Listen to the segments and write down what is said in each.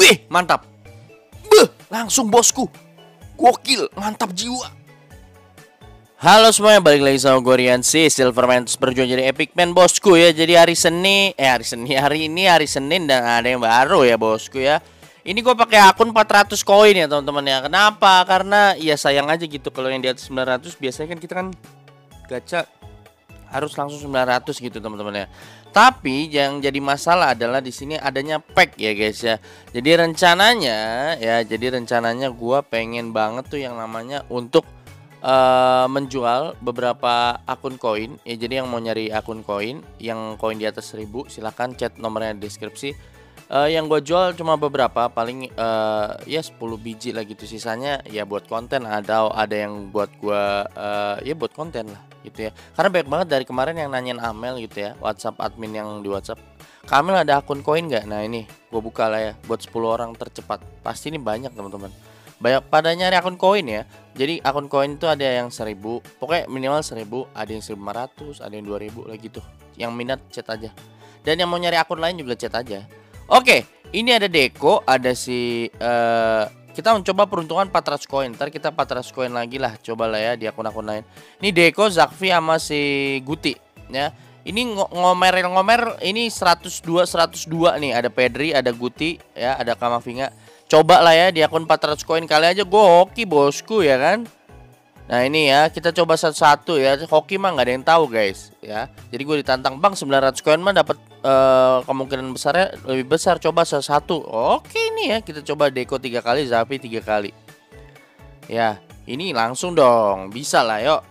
Wih, mantap. Beuh, langsung bosku. Gokil, mantap jiwa. Halo semuanya, balik lagi sama gue Rian C, Silverman, terus berjuang jadi Epic Man bosku ya. Jadi hari ini hari Senin dan ada yang baru ya bosku ya. Ini gue pakai akun 400 koin ya teman-teman ya. Kenapa? Karena ya sayang aja gitu kalau yang di atas 900 biasanya kan kita kan gacha harus langsung 900 gitu teman-teman ya. Tapi yang jadi masalah adalah di sini adanya pack ya guys ya. Jadi rencananya gua pengen banget tuh yang namanya untuk menjual beberapa akun koin ya. Jadi yang mau nyari akun koin yang koin di atas 1000 silahkan chat nomornya di deskripsi. Yang gue jual cuma beberapa, paling ya 10 biji lah gitu, sisanya ya buat konten, ada yang buat gue ya buat konten lah gitu ya. Karena banyak banget dari kemarin yang nanyain Amel gitu ya, WhatsApp admin yang di WhatsApp, Kamil ada akun koin nggak? Nah ini gue buka lah ya buat 10 orang tercepat. Pasti ini banyak teman-teman, banyak pada nyari akun koin ya. Jadi akun koin itu ada yang 1000, pokoknya minimal 1000, ada yang 1500, ada yang 2000 lah gitu. Yang minat chat aja, dan yang mau nyari akun lain juga chat aja. Oke, ini ada Deko, ada si kita mencoba peruntungan 400 koin. Ntar kita 400 koin lagi lah, coba lah ya di akun-akun lain. Ini Deko, Zakfi sama si Guti ya. Ini ngomer ini 102 nih, ada Pedri, ada Guti ya, ada Kamavinga. Coba lah ya di akun 400 koin kali aja hoki bosku ya kan. Nah ini ya, kita coba satu-satu ya. Hoki mah nggak ada yang tahu guys ya. Jadi gue ditantang, bang 900 koin mah dapat kemungkinan besarnya lebih besar, coba satu. Oke ini ya, kita coba Deko 3 kali, Zafi 3 kali. Ya ini langsung dong, bisa lah yuk.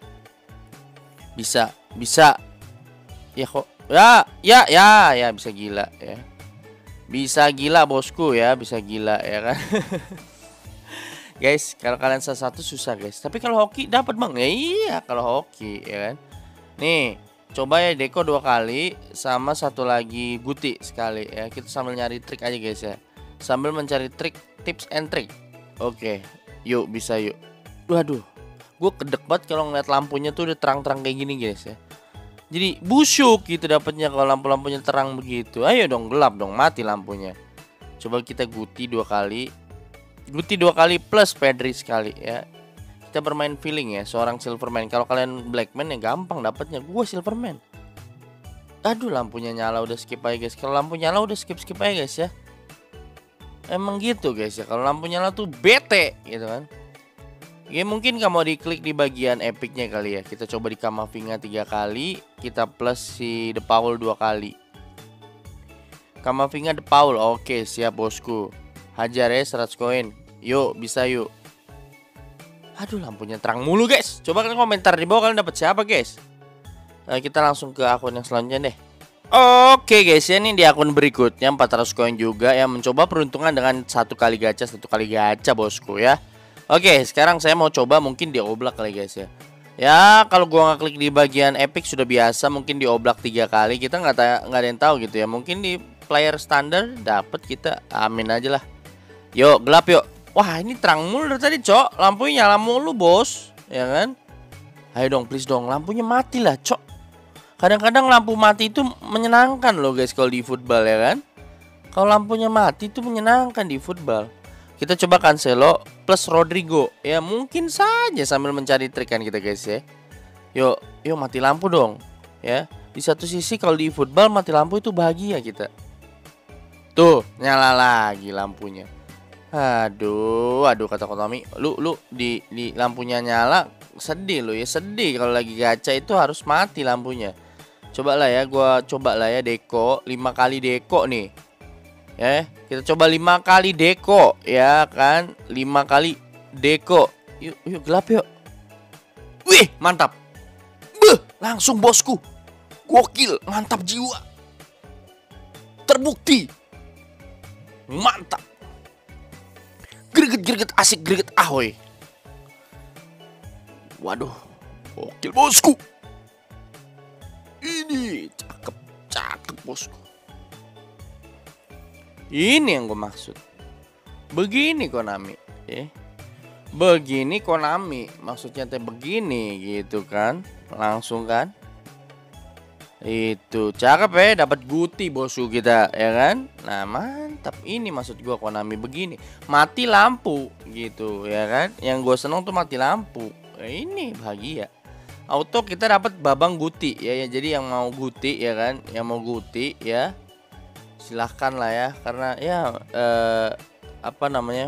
Bisa ya kok ya bisa gila ya. Bisa gila bosku ya, bisa gila ya kan. Guys, kalau kalian satu susah guys. Tapi kalau hoki dapat bang ya. Iya kalau hoki ya kan. Nih coba ya Deko 2 kali, sama satu lagi Guti sekali ya. Kita sambil nyari trik aja guys ya, sambil mencari trik, tips and trick. Oke, yuk bisa yuk. Waduh, gue kedek banget kalau ngeliat lampunya tuh udah terang-terang kayak gini guys ya. Jadi busuk gitu dapatnya kalau lampu-lampunya terang begitu. Ayo dong, gelap dong, mati lampunya. Coba kita Guti 2 kali. Guti 2 kali plus Pedri sekali ya. Kita bermain feeling ya, seorang Silverman. Kalau kalian Blackman ya gampang dapatnya. Gue Silverman. Aduh, lampunya nyala, udah skip aja guys. Kalau lampu nyala udah skip aja guys ya. Emang gitu guys ya. Kalau lampu nyala tuh bete gitu kan. Ya mungkin kamu diklik di bagian epicnya kali ya. Kita coba di Kamavinga 3 kali, kita plus si The Paul 2 kali. Kamavinga The Paul. Oke, siap bosku. Hajar ya 100 koin. Yuk, bisa yuk. Aduh, lampunya terang mulu guys. Coba kalian komentar di bawah kalian dapat siapa guys. Kita langsung ke akun yang selanjutnya deh. Oke guys ya, ini di akun berikutnya 400 koin juga ya, mencoba peruntungan dengan satu kali gacha bosku ya. Oke, sekarang saya mau coba mungkin di oblak kali guys ya. Ya kalau gua nggak klik di bagian epic sudah biasa, mungkin di oblak 3 kali. Kita nggak ada yang tahu gitu ya. Mungkin di player standar dapat, kita amin aja lah. Yuk gelap yuk. Wah ini terang mulu dari tadi cok, lampunya nyala mulu bos, ya kan? Ayo dong please dong, lampunya mati lah cok. Kadang-kadang lampu mati itu menyenangkan loh guys kalau di football ya kan. Kalau lampunya mati itu menyenangkan di football. Kita coba Cancelo plus Rodrigo ya, mungkin saja sambil mencari trik kan kita guys ya. Yuk mati lampu dong ya. Di satu sisi kalau di football mati lampu itu bahagia kita. Tuh nyala lagi lampunya. Aduh kata Konami, lu di lampunya nyala sedih lu ya, sedih kalau lagi gacha itu harus mati lampunya. Coba lah ya, gua coba lah ya Deko 5 kali Deko nih. Ya, kita coba 5 kali Deko ya kan, 5 kali Deko. Yuk gelap yuk. Wih, mantap. Beuh, langsung bosku. Gokil, mantap jiwa. Terbukti. Mantap. Greget asik, greget ahoy. Waduh, gokil bosku. Ini cakep bosku. Ini yang gue maksud. Begini Konami ya. Begini Konami, maksudnya teh begini gitu kan. Langsung kan. Itu cakep ya, dapat Guti bosku kita ya kan. Nah mantap, ini maksud gua Konami begini, mati lampu gitu ya kan. Yang gue seneng tuh mati lampu. Ini bahagia. Auto kita dapat babang Guti ya, jadi yang mau Guti ya kan, yang mau Guti ya silahkan lah ya, karena ya apa namanya,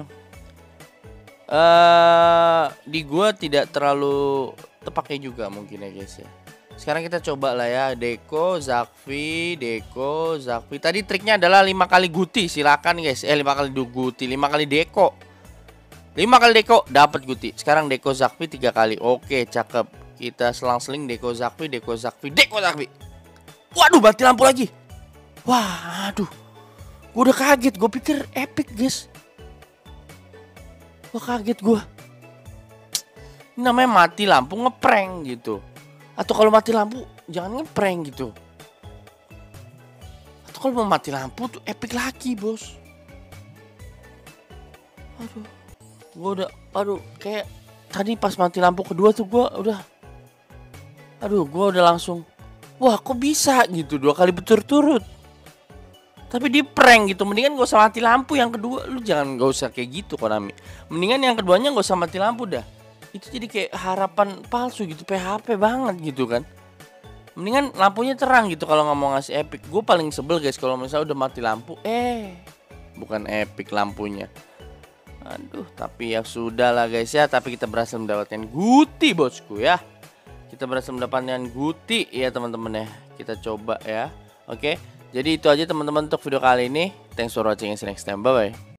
di gua tidak terlalu terpakai juga mungkin ya guys ya. Sekarang kita coba lah ya, Deko, Zakfi, Deko, Zakfi. Tadi triknya adalah 5 kali Guti, silakan guys. 5 kali Guti, 5 kali Deko. 5 kali Deko dapat Guti. Sekarang Deko Zakfi 3 kali. Oke, cakep. Kita selang-seling Deko Zakfi, Deko Zakfi, Deko Zakfi. Waduh, mati lampu lagi. Wah, aduh. Gue udah kaget, gue pikir epic guys. Wah, kaget gue. Ini namanya mati lampu ngeprank gitu. Atau kalau mati lampu jangan ngeprank gitu. Atau kalau mau mati lampu tuh epic lagi bos. Aduh, gue udah, aduh kayak tadi pas mati lampu kedua tuh gue udah, aduh gue udah langsung, wah kok bisa gitu 2 kali berturut-turut. Tapi di prank gitu, mendingan gak usah mati lampu yang kedua. Lu jangan gak usah kayak gitu Konami. Mendingan yang keduanya gak usah mati lampu dah. Itu jadi kayak harapan palsu gitu, PHP banget gitu kan. Mendingan lampunya terang gitu kalau nggak mau ngasih epic. Gue paling sebel guys kalau misalnya udah mati lampu, bukan epic lampunya. Aduh, tapi ya sudah lah guys ya. Tapi kita berhasil mendapatkan Guti bosku ya. Kita berhasil mendapatkan Guti ya teman-teman ya. Kita coba ya. Oke, jadi itu aja teman-teman untuk video kali ini. Thanks for watching, see you next time, bye bye.